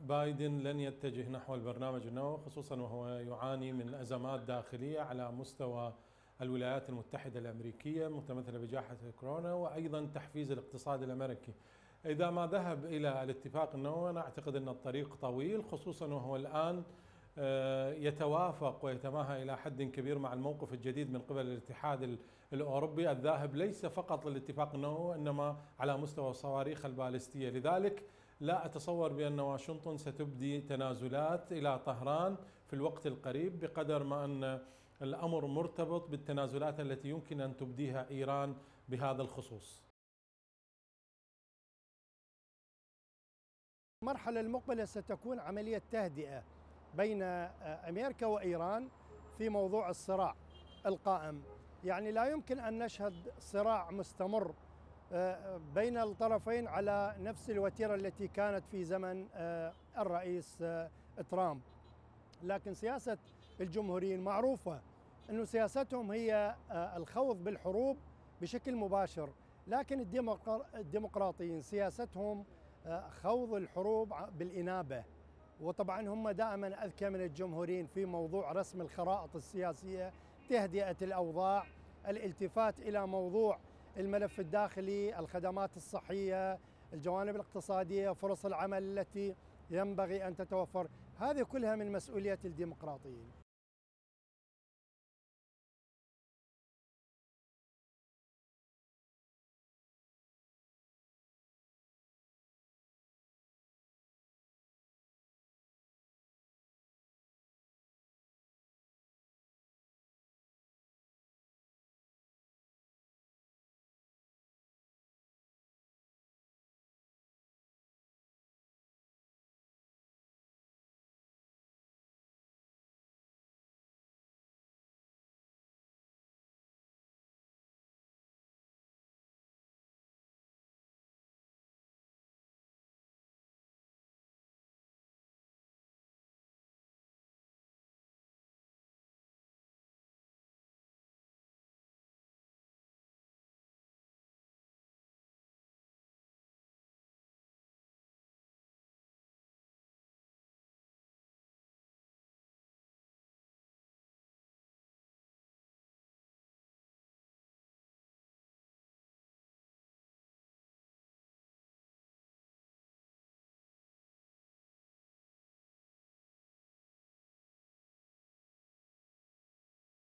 بايدن لن يتجه نحو البرنامج النووي، خصوصا وهو يعاني من أزمات داخلية على مستوى الولايات المتحدة الأمريكية متمثلة بجائحة كورونا، وأيضا تحفيز الاقتصاد الأمريكي. إذا ما ذهب إلى الاتفاق النووي أنا أعتقد أن الطريق طويل، خصوصا وهو الآن يتوافق ويتماهى إلى حد كبير مع الموقف الجديد من قبل الاتحاد الأوروبي الذاهب ليس فقط للاتفاق النووي إنما على مستوى الصواريخ البالستية. لذلك لا أتصور بأن واشنطن ستبدي تنازلات إلى طهران في الوقت القريب، بقدر ما أن الأمر مرتبط بالتنازلات التي يمكن أن تبديها إيران بهذا الخصوص. المرحلة المقبلة ستكون عملية تهدئة بين أمريكا وإيران في موضوع الصراع القائم. يعني لا يمكن أن نشهد صراع مستمر بين الطرفين على نفس الوتيرة التي كانت في زمن الرئيس ترامب. لكن سياسة الجمهوريين معروفة أنه سياستهم هي الخوض بالحروب بشكل مباشر، لكن الديمقراطيين سياستهم خوض الحروب بالإنابة. وطبعا هم دائما أذكى من الجمهوريين في موضوع رسم الخرائط السياسية، تهدئة الأوضاع، الالتفات إلى موضوع الملف الداخلي، الخدمات الصحية، الجوانب الاقتصادية، فرص العمل التي ينبغي أن تتوفر. هذه كلها من مسؤولية الديمقراطيين.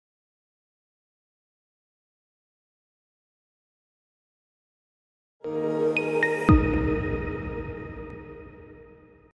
you